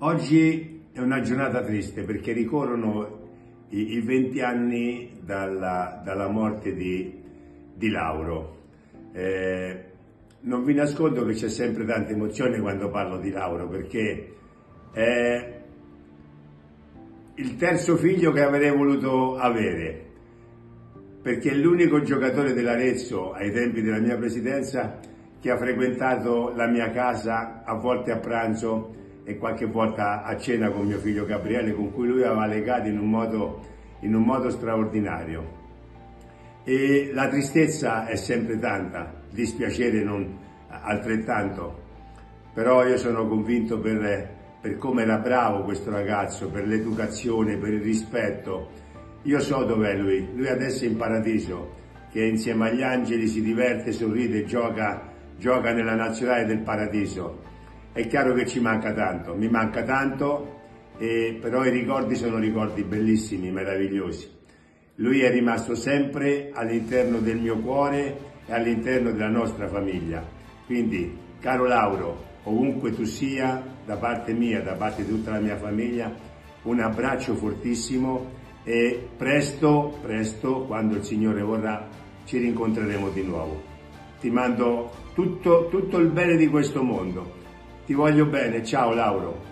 Oggi è una giornata triste perché ricorrono i 20 anni dalla morte di Lauro. Non vi nascondo che c'è sempre tanta emozione quando parlo di Lauro, perché è il terzo figlio che avrei voluto avere, perché è l'unico giocatore dell'Arezzo ai tempi della mia presidenza che ha frequentato la mia casa a volte a pranzo e qualche volta a cena con mio figlio Gabriele, con cui lui aveva legato in un modo straordinario. E la tristezza è sempre tanta, dispiacere non altrettanto, però io sono convinto per come era bravo questo ragazzo, per l'educazione, per il rispetto. Io so dov'è lui adesso è in paradiso, che insieme agli angeli si diverte, sorride, gioca nella nazionale del paradiso. È chiaro che ci manca tanto, mi manca tanto, però i ricordi sono ricordi bellissimi, meravigliosi. Lui è rimasto sempre all'interno del mio cuore e all'interno della nostra famiglia. Quindi, caro Lauro, ovunque tu sia, da parte mia, da parte di tutta la mia famiglia, un abbraccio fortissimo e presto, quando il Signore vorrà, ci rincontreremo di nuovo. Ti mando tutto il bene di questo mondo. Ti voglio bene, ciao Lauro.